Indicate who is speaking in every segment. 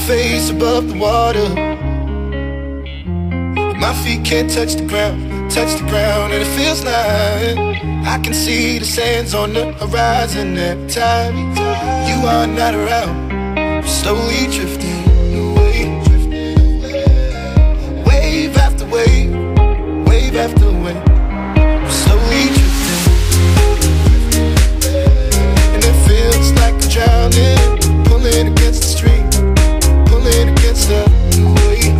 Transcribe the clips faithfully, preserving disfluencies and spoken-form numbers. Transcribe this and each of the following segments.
Speaker 1: face above the water. My feet can't touch the ground, touch the ground, and it feels like I can see the sands on the horizon every time you are not around. I'm slowly drifting away, wave after wave, wave after wave. I'm slowly drifting, and it feels like I'm drowning, pulling against the stream, pulling against the wave.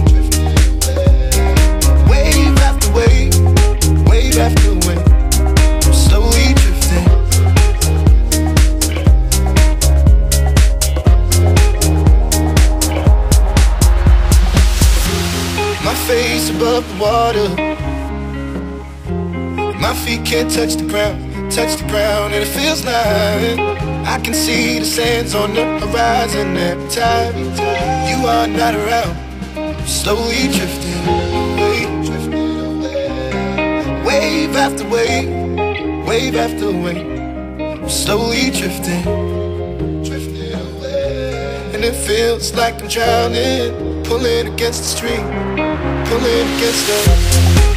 Speaker 1: Wave after wave, wave after wave. I'm slowly drifting. My face above the water. My feet can't touch the ground, touch the ground, and it feels like I can see the sands on the horizon every time you are not around. I'm slowly drifting away, wave after wave, wave after wave. I'm slowly drifting, and it feels like I'm drowning, pulling against the stream, pulling against the